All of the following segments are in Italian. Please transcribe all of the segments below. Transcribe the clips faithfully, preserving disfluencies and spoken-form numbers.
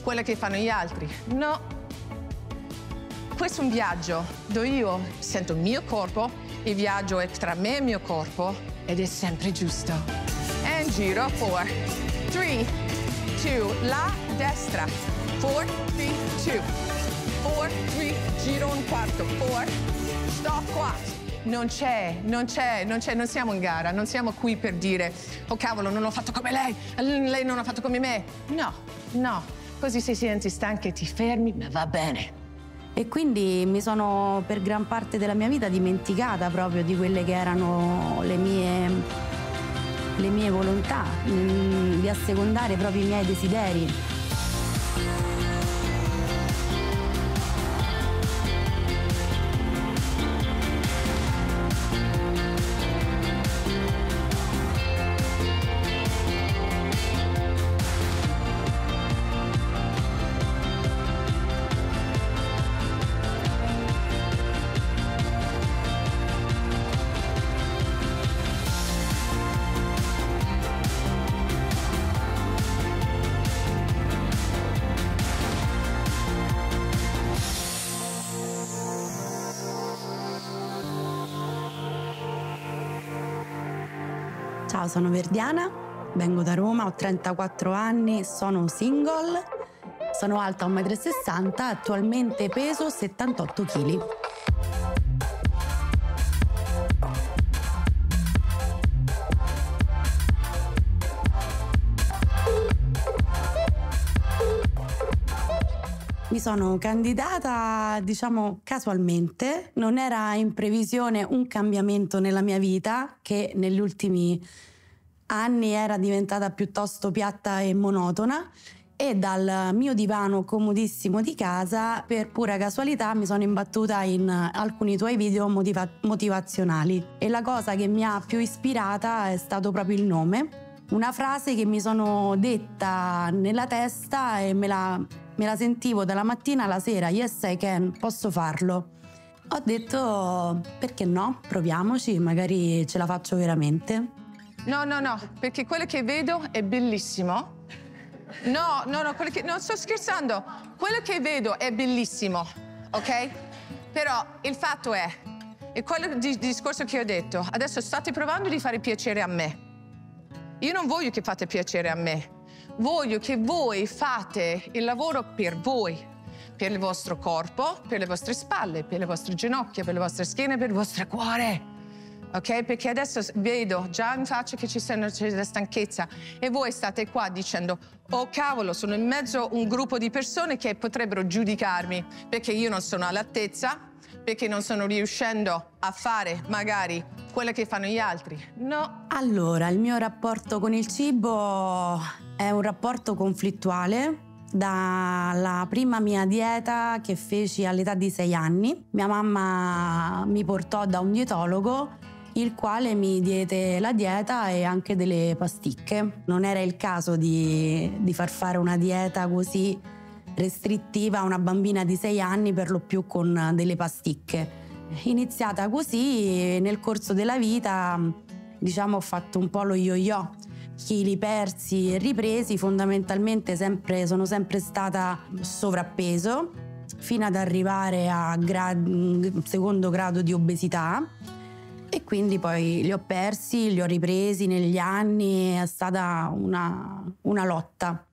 quella che fanno gli altri. No. Questo è un viaggio dove io sento il mio corpo, il viaggio è tra me e il mio corpo ed è sempre giusto. E in giro, four, three, two, la destra, four, three, two, four, three, giro un quarto, four, stop qua. Non c'è, non c'è, non c'è, non siamo in gara, non siamo qui per dire oh cavolo, non ho fatto come lei, lei non ha fatto come me. No, no, così se ti senti stanca e ti fermi, ma va bene. E quindi mi sono per gran parte della mia vita dimenticata proprio di quelle che erano le mie, le mie volontà, di assecondare proprio i miei desideri. Ciao, sono Verdiana, vengo da Roma, ho trentaquattro anni, sono single, sono alta un metro e sessanta, attualmente peso settantotto chili. Mi sono candidata, diciamo, casualmente. Non era in previsione un cambiamento nella mia vita, che negli ultimi anni era diventata piuttosto piatta e monotona, e dal mio divano comodissimo di casa, per pura casualità, mi sono imbattuta in alcuni tuoi video motiva- motivazionali. E la cosa che mi ha più ispirata è stato proprio il nome. Una frase che mi sono detta nella testa e me la... Me la sentivo dalla mattina alla sera, yes I can, posso farlo. Ho detto, perché no? Proviamoci, magari ce la faccio veramente. No, no, no, perché quello che vedo è bellissimo. No, no, no, quello che... non sto scherzando. Quello che vedo è bellissimo, ok? Però il fatto è, è quello di, discorso che ho detto, adesso state provando di fare piacere a me. Io non voglio che fate piacere a me. Voglio che voi fate il lavoro per voi, per il vostro corpo, per le vostre spalle, per le vostre ginocchia, per le vostre schiene, per il vostro cuore. Ok? Perché adesso vedo già in faccia che ci c'è la stanchezza e voi state qua dicendo oh cavolo, sono in mezzo a un gruppo di persone che potrebbero giudicarmi perché io non sono all'altezza, perché non sono riuscendo a fare magari quello che fanno gli altri. No. Allora, il mio rapporto con il cibo è un rapporto conflittuale. Dalla prima mia dieta che feci all'età di sei anni, mia mamma mi portò da un dietologo, il quale mi diede la dieta e anche delle pasticche. Non era il caso di, di far fare una dieta così restrittiva a una bambina di sei anni, per lo più con delle pasticche. Iniziata così, nel corso della vita, diciamo, ho fatto un po' lo yo-yo, chili persi e ripresi. Fondamentalmente sempre, sono sempre stata sovrappeso, fino ad arrivare a grad- secondo grado di obesità, e quindi poi li ho persi, li ho ripresi negli anni, è stata una, una lotta.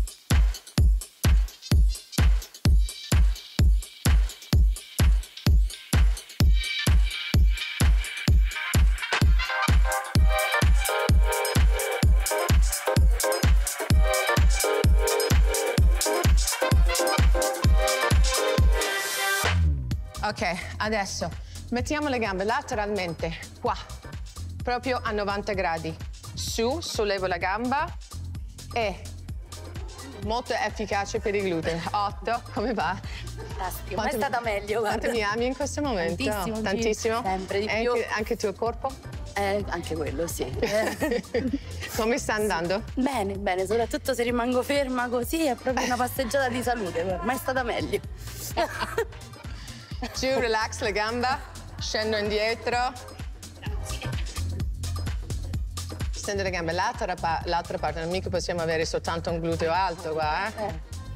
Ok, adesso mettiamo le gambe lateralmente, qua, proprio a novanta gradi. Su, sollevo la gamba e molto efficace per i glutei. otto, come va? Fantastico, ma è stata meglio, guarda. Quanto mi ami in questo momento? Tantissimo. Tantissimo? Sempre di e più. Anche, anche il tuo corpo? Eh, anche quello, sì. Come sta andando? Bene, bene, soprattutto se rimango ferma così è proprio una passeggiata di salute, ma è stata meglio. Giù, relax la gamba, scendo indietro. Stendo le gambe, l'altra, l'altra parte, non mica possiamo avere soltanto un gluteo alto qua, eh?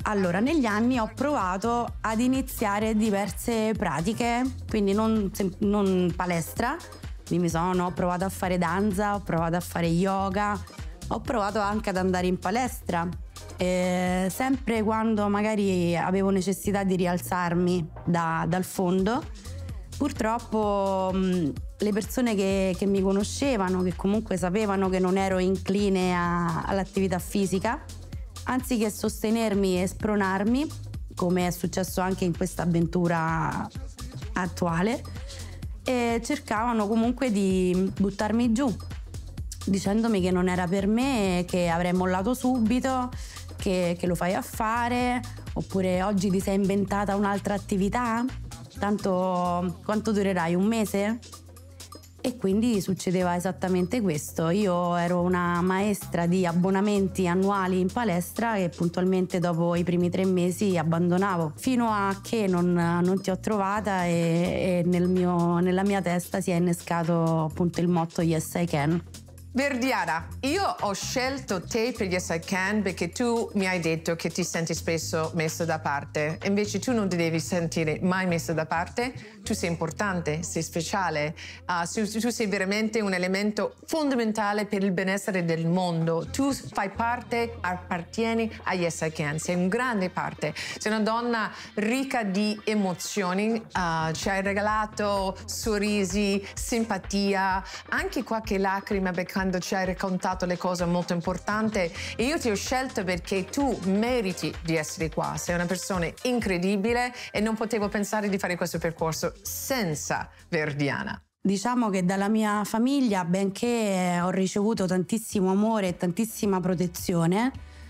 Allora, negli anni ho provato ad iniziare diverse pratiche, quindi non, non palestra, quindi mi sono, ho provato a fare danza, ho provato a fare yoga, ho provato anche ad andare in palestra, eh, sempre quando magari avevo necessità di rialzarmi da, dal fondo. Purtroppo mh, le persone che, che mi conoscevano, che comunque sapevano che non ero incline a, all'attività fisica, anziché sostenermi e spronarmi, come è successo anche in questa avventura attuale, e cercavano comunque di buttarmi giù, dicendomi che non era per me, che avrei mollato subito, che, che lo fai a fare, oppure oggi ti sei inventata un'altra attività, tanto quanto durerai, un mese? E quindi succedeva esattamente questo. Io ero una maestra di abbonamenti annuali in palestra e puntualmente dopo i primi tre mesi abbandonavo, fino a che non, non ti ho trovata e, e nel mio, nella mia testa si è innescato appunto il motto Yes I Can. Verdiana, io ho scelto te per Yes I Can perché tu mi hai detto che ti senti spesso messo da parte. Invece tu non ti devi sentire mai messo da parte. Tu sei importante, sei speciale, uh, tu, tu sei veramente un elemento fondamentale per il benessere del mondo. Tu fai parte, appartieni a Yes I Can, sei un grande parte. Sei una donna ricca di emozioni, uh, ci hai regalato sorrisi, simpatia, anche qualche lacrima perché quando ci hai raccontato le cose molto importanti, e io ti ho scelto perché tu meriti di essere qua. Sei una persona incredibile e non potevo pensare di fare questo percorso senza Verdiana. Diciamo che dalla mia famiglia, benché ho ricevuto tantissimo amore e tantissima protezione,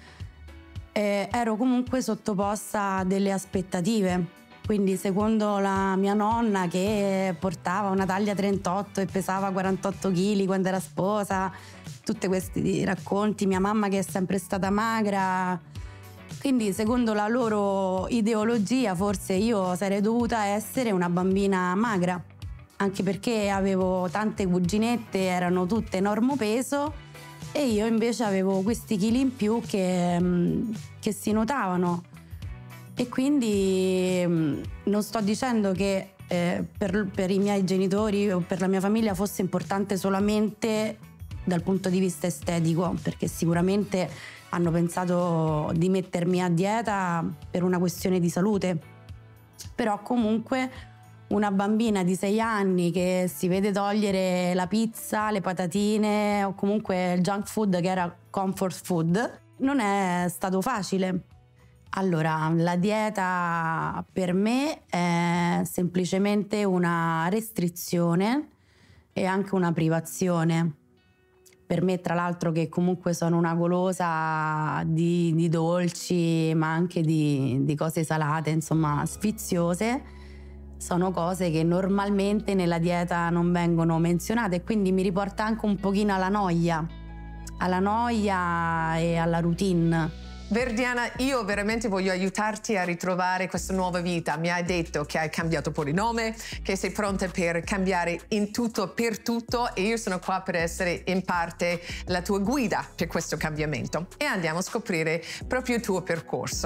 eh, ero comunque sottoposta a delle aspettative. Quindi secondo la mia nonna, che portava una taglia trentotto e pesava quarantotto chili quando era sposa, tutti questi racconti, mia mamma che è sempre stata magra, quindi secondo la loro ideologia forse io sarei dovuta essere una bambina magra, anche perché avevo tante cuginette, erano tutte enorme peso e io invece avevo questi chili in più che, che si notavano. E quindi non sto dicendo che eh, per, per i miei genitori o per la mia famiglia fosse importante solamente dal punto di vista estetico, perché sicuramente hanno pensato di mettermi a dieta per una questione di salute, però comunque una bambina di sei anni che si vede togliere la pizza, le patatine o comunque il junk food che era comfort food, non è stato facile. Allora, la dieta per me è semplicemente una restrizione e anche una privazione. Per me, tra l'altro, che comunque sono una golosa di, di dolci, ma anche di, di cose salate, insomma, sfiziose, sono cose che normalmente nella dieta non vengono menzionate e quindi mi riporta anche un pochino alla noia, alla noia e alla routine. Verdiana, io veramente voglio aiutarti a ritrovare questa nuova vita. Mi hai detto che hai cambiato pure nome, che sei pronta per cambiare in tutto per tutto e io sono qua per essere in parte la tua guida per questo cambiamento. E andiamo a scoprire proprio il tuo percorso.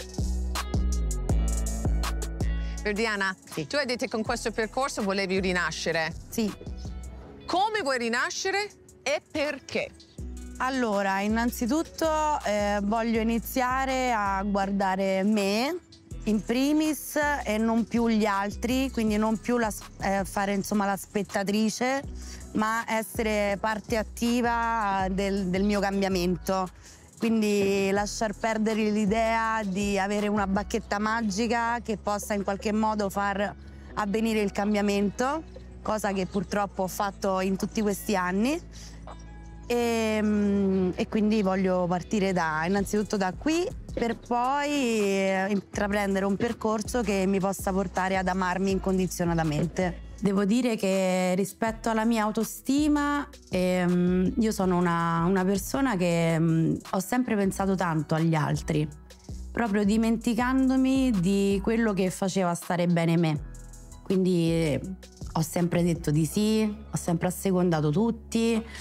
Verdiana, sì. Tu hai detto che con questo percorso volevi rinascere. Sì. Come vuoi rinascere e perché? Allora, innanzitutto eh, voglio iniziare a guardare me in primis e non più gli altri, quindi non più la, eh, fare insomma la spettatrice, ma essere parte attiva del, del mio cambiamento. Quindi lasciar perdere l'idea di avere una bacchetta magica che possa in qualche modo far avvenire il cambiamento, cosa che purtroppo ho fatto in tutti questi anni. E, e quindi voglio partire da, innanzitutto da qui per poi intraprendere un percorso che mi possa portare ad amarmi incondizionatamente. Devo dire che rispetto alla mia autostima ehm, io sono una, una persona che ehm, ho sempre pensato tanto agli altri, proprio dimenticandomi di quello che faceva stare bene me. Quindi eh, ho sempre detto di sì, ho sempre assecondato tutti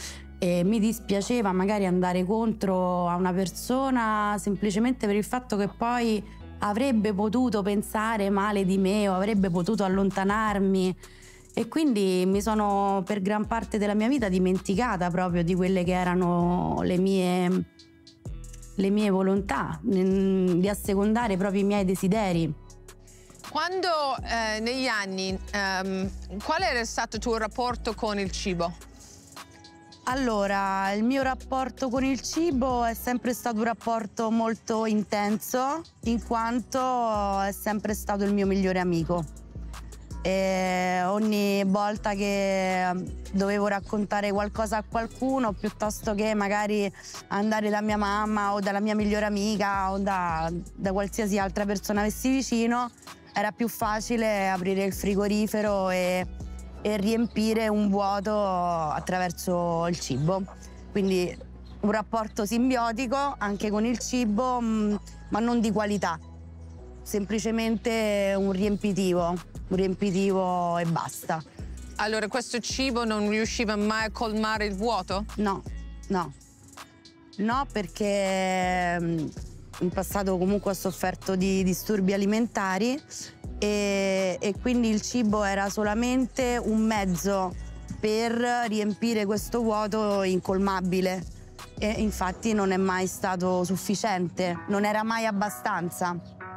e mi dispiaceva magari andare contro a una persona semplicemente per il fatto che poi avrebbe potuto pensare male di me o avrebbe potuto allontanarmi, e quindi mi sono per gran parte della mia vita dimenticata proprio di quelle che erano le mie, le mie volontà, di assecondare proprio i miei desideri. Quando eh, negli anni, ehm, qual era stato il tuo rapporto con il cibo? Allora, il mio rapporto con il cibo è sempre stato un rapporto molto intenso, in quanto è sempre stato il mio migliore amico. E ogni volta che dovevo raccontare qualcosa a qualcuno, piuttosto che magari andare da mia mamma o dalla mia migliore amica o da, da qualsiasi altra persona avessi vicino, era più facile aprire il frigorifero e, e riempire un vuoto attraverso il cibo. Quindi un rapporto simbiotico anche con il cibo, ma non di qualità, semplicemente un riempitivo, un riempitivo e basta. Allora questo cibo non riusciva mai a colmare il vuoto? No, no. No, perché in passato comunque ho sofferto di disturbi alimentari e, e quindi il cibo era solamente un mezzo per riempire questo vuoto incolmabile, e infatti non è mai stato sufficiente, non era mai abbastanza.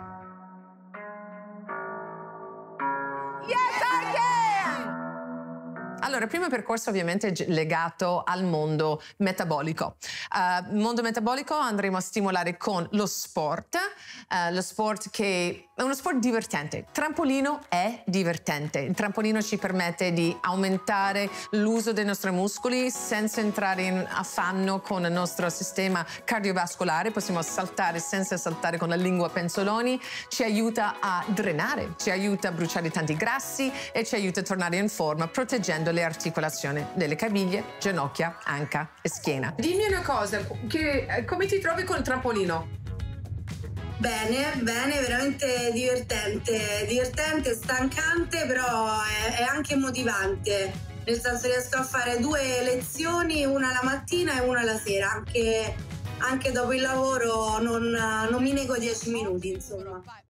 Allora, il primo percorso ovviamente è legato al mondo metabolico. Uh, il mondo metabolico andremo a stimolare con lo sport, uh, lo sport che è uno sport divertente. Trampolino è divertente. Il trampolino ci permette di aumentare l'uso dei nostri muscoli senza entrare in affanno con il nostro sistema cardiovascolare. Possiamo saltare senza saltare con la lingua penzoloni. Ci aiuta a drenare, ci aiuta a bruciare tanti grassi e ci aiuta a tornare in forma, proteggendo le articolazioni delle caviglie, ginocchia, anca e schiena. Dimmi una cosa, che, come ti trovi con il trampolino? Bene, bene, veramente divertente, divertente, stancante, però è, è anche motivante, nel senso riesco a fare due lezioni, una la mattina e una la sera, anche, anche dopo il lavoro non, non mi nego dieci minuti, insomma.